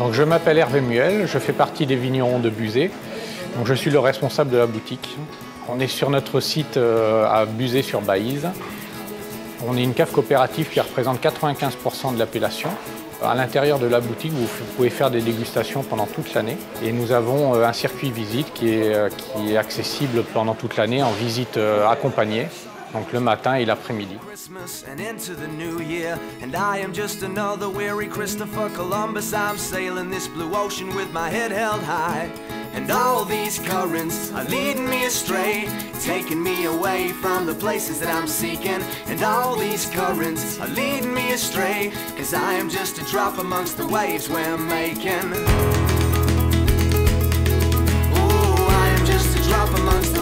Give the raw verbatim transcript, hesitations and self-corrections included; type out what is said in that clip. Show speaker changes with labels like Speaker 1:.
Speaker 1: Donc, je m'appelle Hervé Muel, je fais partie des vignerons de Buzet. Donc, je suis le responsable de la boutique. On est sur notre site à Buzet-sur-Baïse. On est une cave coopérative qui représente quatre-vingt-quinze pour cent de l'appellation. À l'intérieur de la boutique, vous pouvez faire des dégustations pendant toute l'année. Et nous avons un circuit visite qui est, qui est accessible pendant toute l'année en visite accompagnée, donc le matin et l'après-midi.
Speaker 2: And all these currents are leading me astray, taking me away from the places that I'm seeking. And all these currents are leading me astray, cause I am just a drop amongst the waves we're making. Ooh, I am just a drop amongst the